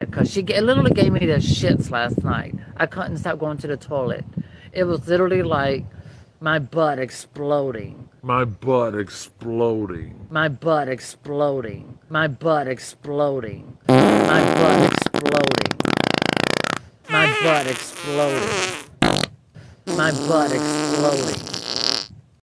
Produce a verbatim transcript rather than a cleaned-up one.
because she it literally gave me the shits last night. I couldn't stop going to the toilet. It was literally like my butt exploding. My butt exploding. My butt exploding. My butt exploding. My butt exploding. My butt exploding. My butt exploding.